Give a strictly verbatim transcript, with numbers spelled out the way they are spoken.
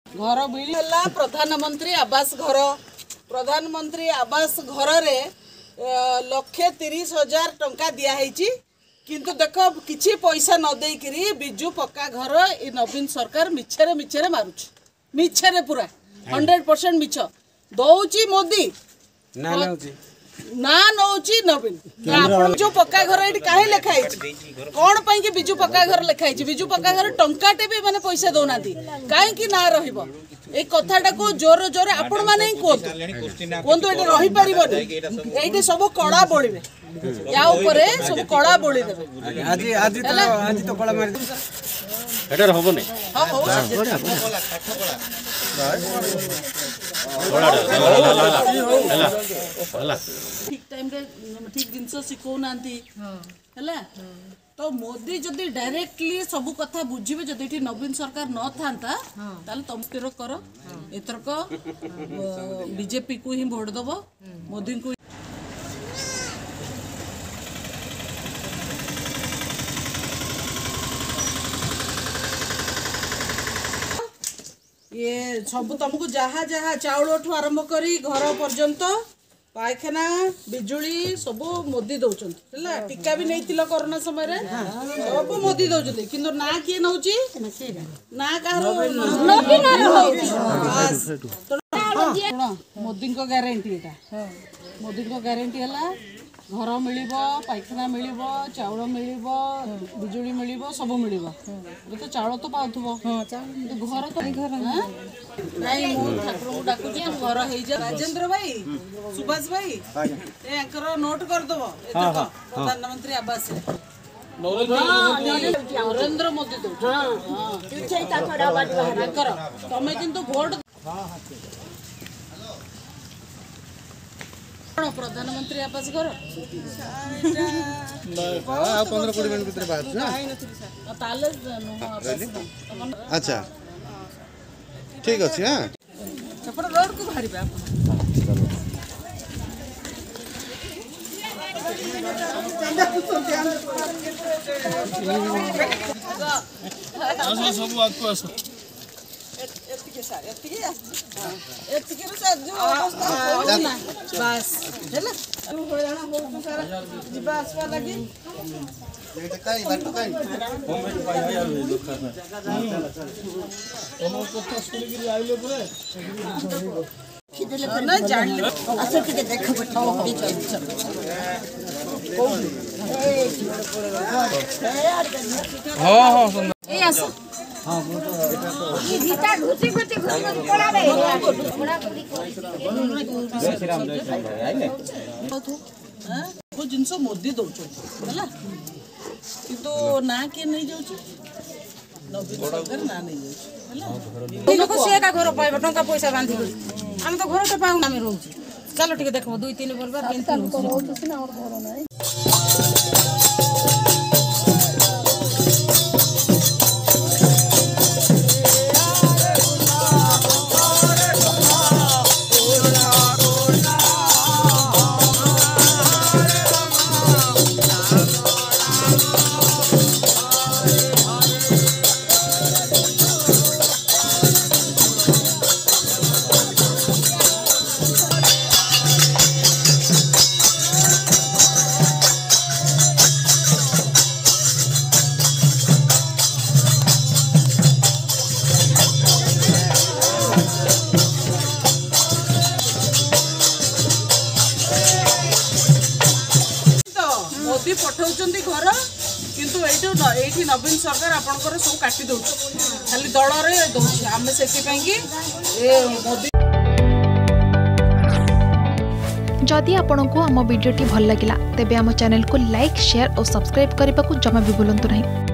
घर मिलला प्रधानमंत्री आवास घर प्रधानमंत्री आवास घर रे लक्षे तीस हजार टंका दिखाई किंतु देख किसी पैसा न देकरी बिजु पक्का घर ये नवीन सरकार मिछरे मिछरे मारुच मिछरे पूरा हंड्रेड परसेंट मिछ दौची मोदी ना नौची ना नौची नवीन आप जो पक्का घर ये कहीं लिखाई कौन पाई कि बिजु पक्का घर लिखाई बिजु पक्का घर टंकाटे भी माने पैसा दौना कहीं ना रहिबो ए कथाटा को जोर जोर आपण माने कहतु कहतु ये रही पारिबनी एठी सब कड़ा बोलिबे या ऊपर सब कड़ा बोली देबे आज आज तो आज तो कड़ा मार एटर होबो नै हां हो ठीक टाइम रे ठीक जिंस सिखौ नांती हला तो मोदी जदि डायरेक्टली सब कथा बुझिबे जदि एठी नवीन सरकार न थांता ताले तुम स्थिर कर एतरक बीजेपी को ही वोट दबो मोदी को ये सब तुमको जहाँ जहाँ चाउल ठू आरंभ करी घर पर्यंत पायखाना बिजुली सब मोदी दौरान टीका भी नहीं कोरोना समय सब मोदी दौरान कि ना किए नौ ना मोदी ग्यारंटी एटा मोदी ग्यारंटी है घर मिल पायखाना मिल चाउल मिल बिजुली मिल सब मिल तो चाउल तो पाथुब घर तो घर नहीं ठाकुर को डाकुची घर हो जा राजेंद्र भाई सुभाष भाई नोट करदेव प्रधानमंत्री आवास नरेंद्र मोदी तमें किंतु वोट प्रधानमंत्री आवास घर पंद्रह कोड़ी मिनट भीतर बाहर अच्छा ठीक अच्छे हाँ सेपट रोड को बाहर सब आपको आस बस जीवा आसवा लगी जिनस मोदी दौरान किंतु ना किए नहीं जाऊँ नवीन सरकार ना नहीं जाऊँ घर पाइब टंका पैसा बांधी आम तो घर तो पाऊँ आम रोचे चलो ठीक देख दुई तीन बार मोदी पठाउचंती घर किंतु एठी नवीन सरकार आपनकर सब काटी दउछ खाली दल रे दउछ आमे सेति पई कि ए मोदी जदि आपंक आम भिडी भल लगा तेब आम चैनल को लाइक शेयर और सब्सक्राइब करने को जमा भी भूलु नहीं।